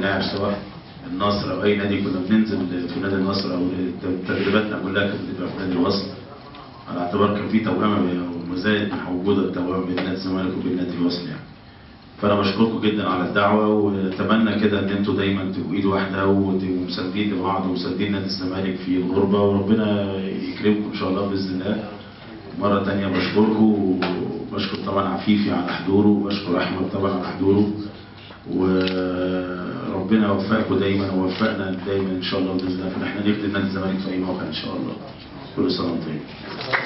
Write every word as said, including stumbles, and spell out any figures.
بنلاعب سواء النصر او اي نادي، كنا بننزل في نادي النصر او تدريباتنا كلها كانت بتبقى في نادي الوصل، على اعتبار كان في توأمه وما زالت موجوده التوأمه بين نادي الزمالك وبين نادي الوصل يعني. فانا بشكركم جدا على الدعوه، واتمنى كده ان انتم دايما تبقوا ايد واحده وتبقوا مساندين لبعض ومساندين نادي الزمالك في الغربه، وربنا يكرمكم ان شاء الله باذن الله. مره ثانيه بشكركم، وبشكر طبعا عفيفي على حضوره، وبشكر احمد طبعا على حضوره، وربنا يوفقكم دايما ووفقنا دايما ان شاء الله باذن الله، ان احنا نخدم نادي الزمالك في اي موقع ان شاء الله. كل سنه وانتم طيبين.